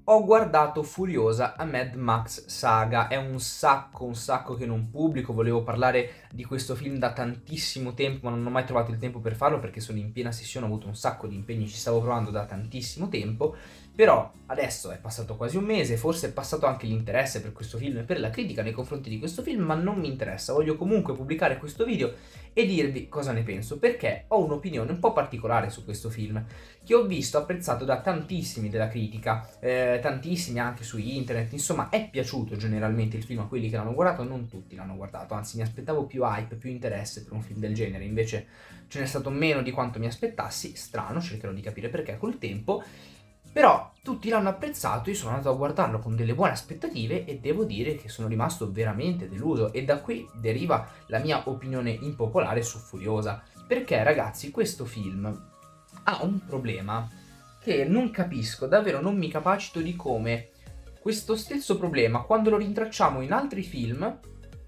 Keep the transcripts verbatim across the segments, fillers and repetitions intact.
Ho guardato Furiosa a Mad Max Saga, è un sacco, un sacco che non pubblico, volevo parlare di questo film da tantissimo tempo, ma non ho mai trovato il tempo per farlo perché sono in piena sessione, ho avuto un sacco di impegni, ci stavo provando da tantissimo tempo, però adesso è passato quasi un mese, forse è passato anche l'interesse per questo film e per la critica nei confronti di questo film, ma non mi interessa, voglio comunque pubblicare questo video e dirvi cosa ne penso, perché ho un'opinione un po' particolare su questo film, che ho visto apprezzato da tantissimi della critica, eh, tantissimi anche su internet, insomma è piaciuto generalmente il film a quelli che l'hanno guardato, non tutti l'hanno guardato, anzi mi aspettavo più hype, più interesse per un film del genere, invece ce n'è stato meno di quanto mi aspettassi, strano, cercherò di capire perché col tempo, però tutti l'hanno apprezzato, io sono andato a guardarlo con delle buone aspettative e devo dire che sono rimasto veramente deluso e da qui deriva la mia opinione impopolare su Furiosa, perché ragazzi questo film ha un problema che non capisco, davvero non mi capacito di come questo stesso problema, quando lo rintracciamo in altri film,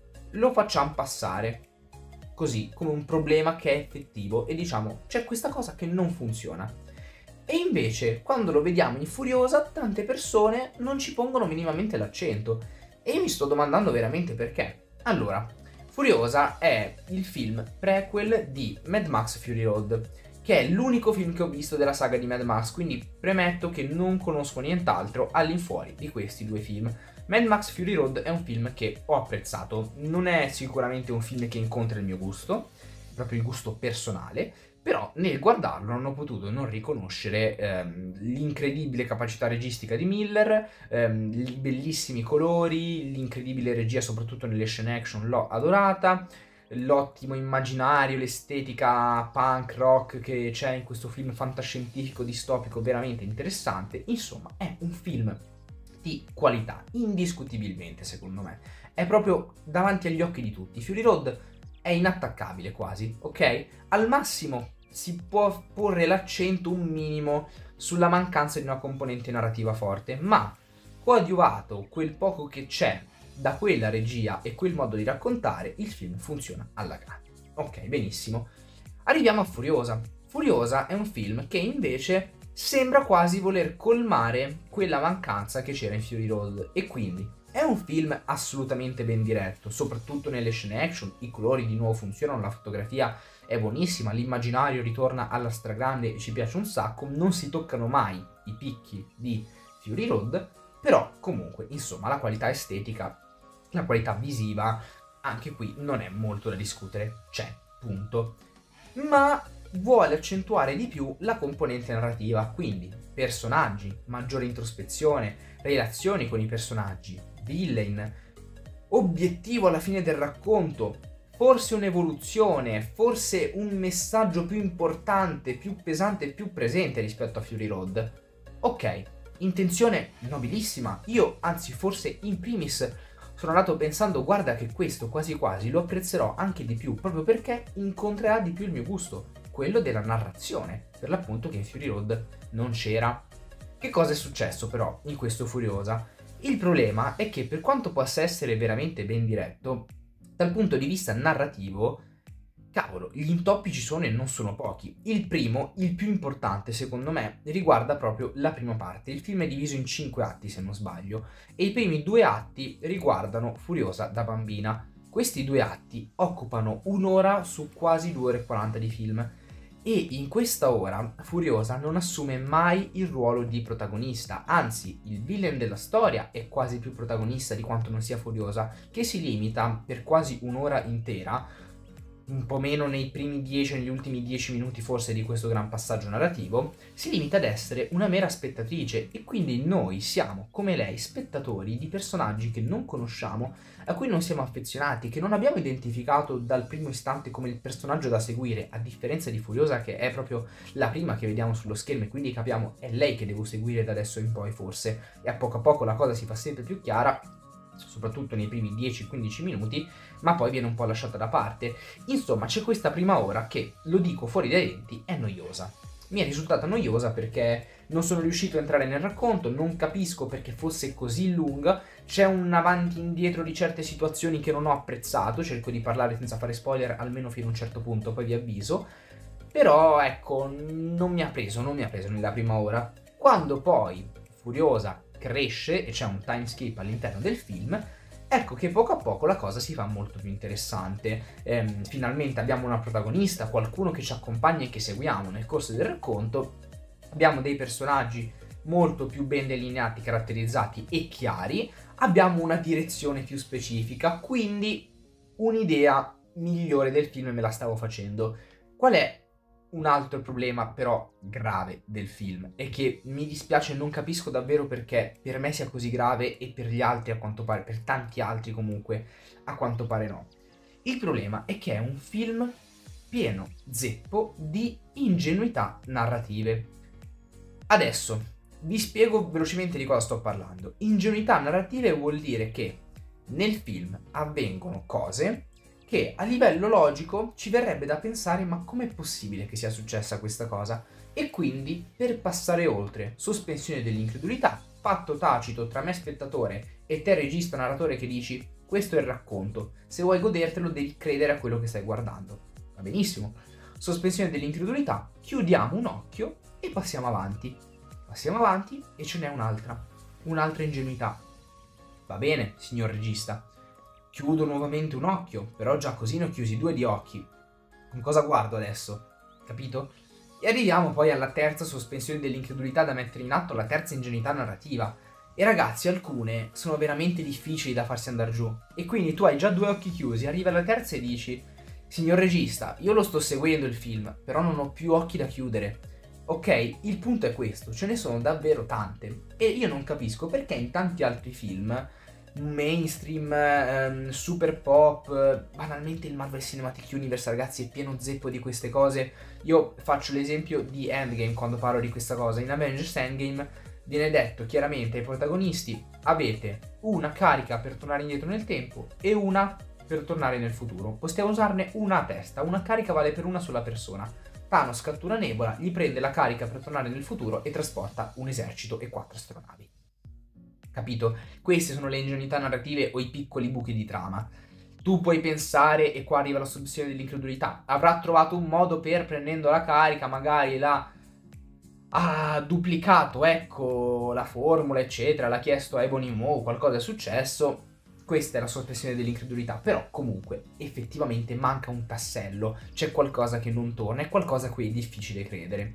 lo facciamo passare così, come un problema che è effettivo e diciamo c'è questa cosa che non funziona. E invece, quando lo vediamo in Furiosa, tante persone non ci pongono minimamente l'accento. E io mi sto domandando veramente perché. Allora, Furiosa è il film prequel di Mad Max Fury Road, che è l'unico film che ho visto della saga di Mad Max, quindi premetto che non conosco nient'altro all'infuori di questi due film. Mad Max Fury Road è un film che ho apprezzato, non è sicuramente un film che incontra il mio gusto, proprio il gusto personale, però nel guardarlo non ho potuto non riconoscere ehm, l'incredibile capacità registica di Miller, ehm, i bellissimi colori, l'incredibile regia soprattutto nelle scene action l'ho adorata, l'ottimo immaginario, l'estetica punk rock che c'è in questo film fantascientifico distopico veramente interessante. Insomma è un film di qualità, indiscutibilmente secondo me, è proprio davanti agli occhi di tutti. Fury Road è inattaccabile quasi, ok? Al massimo si può porre l'accento un minimo sulla mancanza di una componente narrativa forte, ma coadiuvato quel poco che c'è da quella regia e quel modo di raccontare, il film funziona alla grande. Ok, benissimo. Arriviamo a Furiosa. Furiosa è un film che invece sembra quasi voler colmare quella mancanza che c'era in Fury Road e quindi è un film assolutamente ben diretto, soprattutto nelle scene action, i colori di nuovo funzionano, la fotografia è buonissima, l'immaginario ritorna alla stragrande e ci piace un sacco, non si toccano mai i picchi di Fury Road, però comunque insomma la qualità estetica, la qualità visiva, anche qui non è molto da discutere, c'è, punto. Ma vuole accentuare di più la componente narrativa, quindi personaggi, maggiore introspezione, relazioni con i personaggi, villain, obiettivo alla fine del racconto, forse un'evoluzione, forse un messaggio più importante, più pesante e più presente rispetto a Fury Road. Ok, intenzione nobilissima, io anzi forse in primis sono andato pensando guarda che questo quasi quasi lo apprezzerò anche di più proprio perché incontrerà di più il mio gusto, quello della narrazione, per l'appunto che in Fury Road non c'era. Che cosa è successo però in questo Furiosa? Il problema è che per quanto possa essere veramente ben diretto, dal punto di vista narrativo, cavolo, gli intoppi ci sono e non sono pochi. Il primo, il più importante secondo me, riguarda proprio la prima parte. Il film è diviso in cinque atti se non sbaglio e i primi due atti riguardano Furiosa da bambina. Questi due atti occupano un'ora su quasi due ore e quaranta di film. E in questa ora Furiosa non assume mai il ruolo di protagonista, anzi il villain della storia è quasi più protagonista di quanto non sia Furiosa, che si limita per quasi un'ora intera, un po' meno nei primi dieci, negli ultimi dieci minuti forse di questo gran passaggio narrativo, si limita ad essere una mera spettatrice e quindi noi siamo, come lei, spettatori di personaggi che non conosciamo, a cui non siamo affezionati, che non abbiamo identificato dal primo istante come il personaggio da seguire, a differenza di Furiosa che è proprio la prima che vediamo sullo schermo e quindi capiamo è lei che devo seguire da adesso in poi forse, e a poco a poco la cosa si fa sempre più chiara, soprattutto nei primi dieci quindici minuti, ma poi viene un po' lasciata da parte. Insomma, c'è questa prima ora che, lo dico fuori dai denti, è noiosa. Mi è risultata noiosa perché non sono riuscito a entrare nel racconto, non capisco perché fosse così lunga, c'è un avanti e indietro di certe situazioni che non ho apprezzato, cerco di parlare senza fare spoiler almeno fino a un certo punto, poi vi avviso, però ecco, non mi ha preso, non mi ha preso nella prima ora. Quando poi Furiosa cresce e c'è un time skip all'interno del film, ecco che poco a poco la cosa si fa molto più interessante. Ehm, finalmente abbiamo una protagonista, qualcuno che ci accompagna e che seguiamo nel corso del racconto, abbiamo dei personaggi molto più ben delineati, caratterizzati e chiari, abbiamo una direzione più specifica, quindi un'idea migliore del film me la stavo facendo. Qual è un altro problema però grave del film? E che mi dispiace, non capisco davvero perché per me sia così grave e per gli altri a quanto pare, per tanti altri comunque, a quanto pare no. Il problema è che è un film pieno zeppo di ingenuità narrative. Adesso vi spiego velocemente di cosa sto parlando. Ingenuità narrative vuol dire che nel film avvengono cose che a livello logico ci verrebbe da pensare ma com'è possibile che sia successa questa cosa? E quindi per passare oltre, sospensione dell'incredulità, patto tacito tra me spettatore e te regista narratore che dici questo è il racconto, se vuoi godertelo devi credere a quello che stai guardando. Va benissimo. Sospensione dell'incredulità, chiudiamo un occhio e passiamo avanti. Passiamo avanti e ce n'è un'altra, un'altra ingenuità. Va bene, signor regista. Chiudo nuovamente un occhio, però già così ne ho chiusi due di occhi. Con cosa guardo adesso? Capito? E arriviamo poi alla terza sospensione dell'incredulità da mettere in atto, la terza ingenuità narrativa. E ragazzi, alcune sono veramente difficili da farsi andare giù. E quindi tu hai già due occhi chiusi, arrivi alla terza e dici signor regista, io lo sto seguendo il film, però non ho più occhi da chiudere. Ok, il punto è questo, ce ne sono davvero tante e io non capisco perché in tanti altri film mainstream, ehm, super pop, banalmente il Marvel Cinematic Universe ragazzi è pieno zeppo di queste cose. Io faccio l'esempio di Endgame quando parlo di questa cosa. In Avengers Endgame viene detto chiaramente ai protagonisti avete una carica per tornare indietro nel tempo e una per tornare nel futuro, possiamo usarne una a testa, una carica vale per una sola persona. Thanos cattura Nebula, gli prende la carica per tornare nel futuro e trasporta un esercito e quattro astronavi. Capito? Queste sono le ingenuità narrative o i piccoli buchi di trama. Tu puoi pensare, e qua arriva la soluzione dell'incredulità, avrà trovato un modo per, prendendo la carica, magari l'ha ha duplicato, ecco, la formula, eccetera, l'ha chiesto a Ebony Maw, qualcosa è successo. Questa è la sospensione dell'incredulità, però comunque effettivamente manca un tassello, c'è qualcosa che non torna, è qualcosa a cui è difficile credere.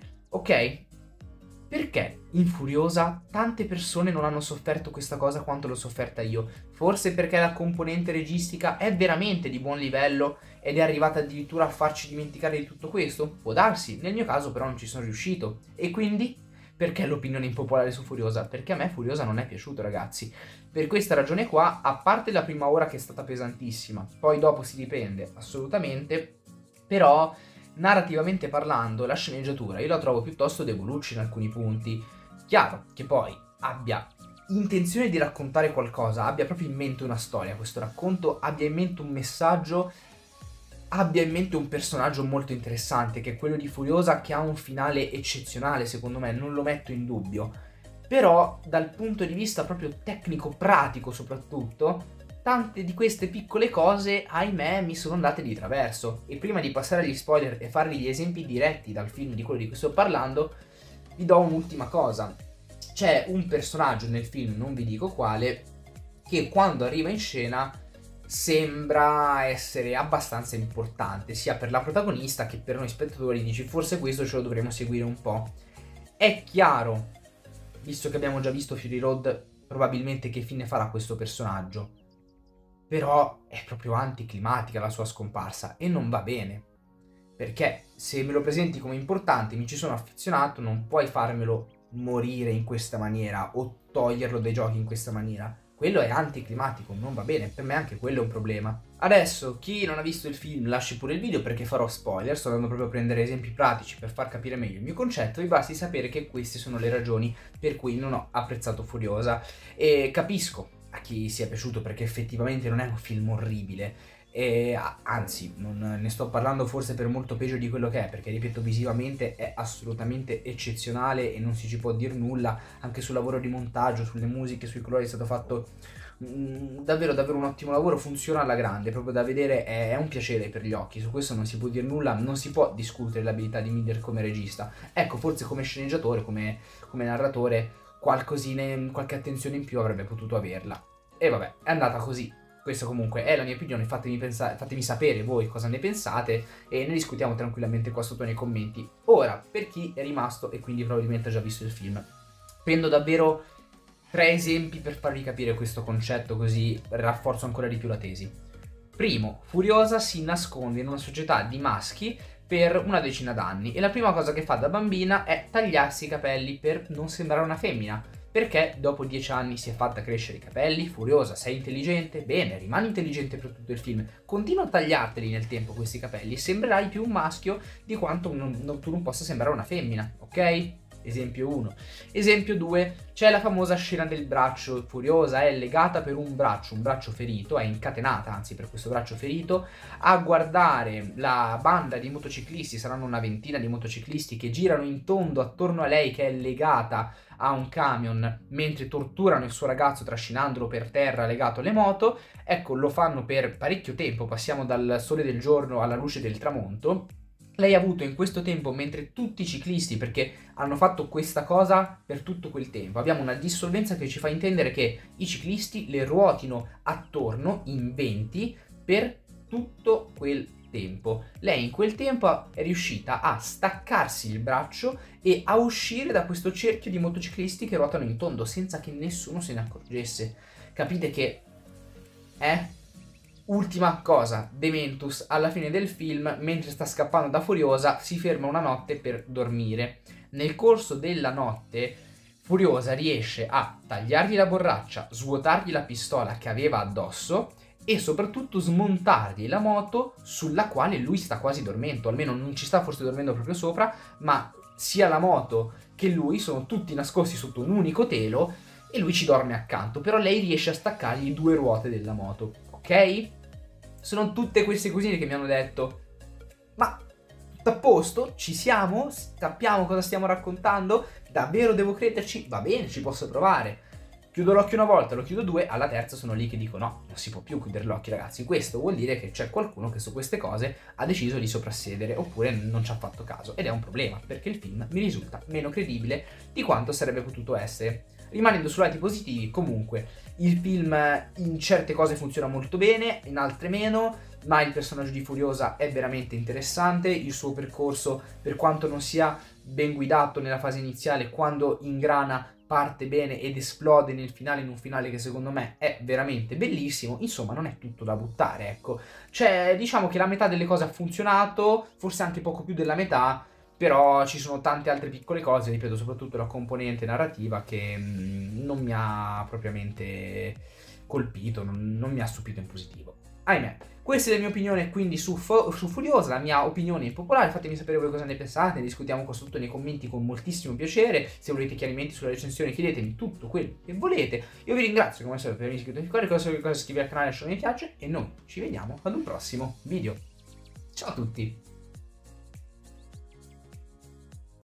Ok? Perché in Furiosa tante persone non hanno sofferto questa cosa quanto l'ho sofferta io? Forse perché la componente registica è veramente di buon livello ed è arrivata addirittura a farci dimenticare di tutto questo? Può darsi, nel mio caso però non ci sono riuscito. E quindi? Perché l'opinione impopolare su Furiosa? Perché a me Furiosa non è piaciuto ragazzi. Per questa ragione qua, a parte la prima ora che è stata pesantissima, poi dopo si riprende assolutamente, però narrativamente parlando la sceneggiatura io la trovo piuttosto deboluccia in alcuni punti. Chiaro che poi abbia intenzione di raccontare qualcosa, abbia proprio in mente una storia questo racconto, abbia in mente un messaggio, abbia in mente un personaggio molto interessante che è quello di Furiosa, che ha un finale eccezionale secondo me, non lo metto in dubbio. Però dal punto di vista proprio tecnico-pratico soprattutto, tante di queste piccole cose, ahimè, mi sono andate di traverso. E prima di passare agli spoiler e farvi gli esempi diretti dal film di quello di cui sto parlando, vi do un'ultima cosa. C'è un personaggio nel film, non vi dico quale, che quando arriva in scena sembra essere abbastanza importante, sia per la protagonista che per noi spettatori. Dici, forse questo ce lo dovremo seguire un po'. È chiaro, visto che abbiamo già visto Fury Road, probabilmente che fine farà questo personaggio. Però è proprio anticlimatica la sua scomparsa e non va bene. Perché se me lo presenti come importante, mi ci sono affezionato, non puoi farmelo morire in questa maniera o toglierlo dai giochi in questa maniera. Quello è anticlimatico, non va bene, per me anche quello è un problema. Adesso, chi non ha visto il film lasci pure il video perché farò spoiler, sto andando proprio a prendere esempi pratici per far capire meglio il mio concetto, vi basti sapere che queste sono le ragioni per cui non ho apprezzato Furiosa. E capisco a chi sia piaciuto perché effettivamente non è un film orribile, e anzi non ne sto parlando forse per molto peggio di quello che è, perché ripeto, visivamente è assolutamente eccezionale e non si ci può dire nulla. Anche sul lavoro di montaggio, sulle musiche, sui colori è stato fatto mh, davvero davvero un ottimo lavoro, funziona alla grande, proprio da vedere è, è un piacere per gli occhi, su questo non si può dire nulla, non si può discutere l'abilità di Miller come regista. Ecco, forse come sceneggiatore, come, come narratore qualcosina, qualche attenzione in più avrebbe potuto averla. E vabbè, è andata così. Questa comunque è la mia opinione, fatemi, pensare, fatemi sapere voi cosa ne pensate e ne discutiamo tranquillamente qua sotto nei commenti. Ora, per chi è rimasto e quindi probabilmente ha già visto il film, prendo davvero tre esempi per farvi capire questo concetto, così rafforzo ancora di più la tesi. Primo, Furiosa si nasconde in una società di maschi per una decina d'anni e la prima cosa che fa da bambina è tagliarsi i capelli per non sembrare una femmina. Perché dopo dieci anni si è fatta crescere i capelli. Furiosa, sei intelligente? Bene, rimani intelligente per tutto il film. Continua a tagliarteli nel tempo questi capelli, sembrerai più un maschio di quanto non, non, tu non possa sembrare una femmina, ok? Esempio uno. Esempio due, c'è la famosa scena del braccio. Furiosa è legata per un braccio, un braccio ferito, è incatenata anzi per questo braccio ferito, a guardare la banda di motociclisti, saranno una ventina di motociclisti che girano in tondo attorno a lei che è legata a un camion mentre torturano il suo ragazzo trascinandolo per terra legato alle moto. Ecco, lo fanno per parecchio tempo, passiamo dal sole del giorno alla luce del tramonto. Lei ha avuto in questo tempo, mentre tutti i ciclisti, perché hanno fatto questa cosa per tutto quel tempo, abbiamo una dissolvenza che ci fa intendere che i ciclisti le ruotino attorno in venti per tutto quel tempo. Lei in quel tempo è riuscita a staccarsi il braccio e a uscire da questo cerchio di motociclisti che ruotano in tondo senza che nessuno se ne accorgesse. Capite che è... Ultima cosa, Dementus alla fine del film, mentre sta scappando da Furiosa, si ferma una notte per dormire. Nel corso della notte Furiosa riesce a tagliargli la borraccia, svuotargli la pistola che aveva addosso e soprattutto smontargli la moto sulla quale lui sta quasi dormendo, almeno non ci sta forse dormendo proprio sopra, ma sia la moto che lui sono tutti nascosti sotto un unico telo e lui ci dorme accanto, però lei riesce a staccargli due ruote della moto. Ok? Sono tutte queste cosine che mi hanno detto: ma tutto a posto? Ci siamo? Sappiamo cosa stiamo raccontando? Davvero devo crederci? Va bene, ci posso provare. Chiudo l'occhio una volta, lo chiudo due, alla terza sono lì che dico no, non si può più chiudere l'occhio ragazzi. Questo vuol dire che c'è qualcuno che su queste cose ha deciso di soprassedere oppure non ci ha fatto caso. Ed è un problema, perché il film mi risulta meno credibile di quanto sarebbe potuto essere. Rimanendo su lati positivi, comunque, il film in certe cose funziona molto bene, in altre meno, ma il personaggio di Furiosa è veramente interessante, il suo percorso, per quanto non sia ben guidato nella fase iniziale, quando ingrana parte bene ed esplode nel finale, in un finale che secondo me è veramente bellissimo. Insomma, non è tutto da buttare, ecco. Cioè, diciamo che la metà delle cose ha funzionato, forse anche poco più della metà, però ci sono tante altre piccole cose, ripeto, soprattutto la componente narrativa che mh, non mi ha propriamente colpito, non, non mi ha stupito in positivo. Ahimè, questa è la mia opinione quindi su, su Furiosa, la mia opinione impopolare. Fatemi sapere voi cosa ne pensate, ne discutiamo qua sotto nei commenti con moltissimo piacere. Se volete chiarimenti sulla recensione chiedetemi tutto quello che volete. Io vi ringrazio come sempre per avermi iscritto, ricordi cosa, cosa iscrivervi al canale, lasciate un mi piace e noi ci vediamo ad un prossimo video. Ciao a tutti!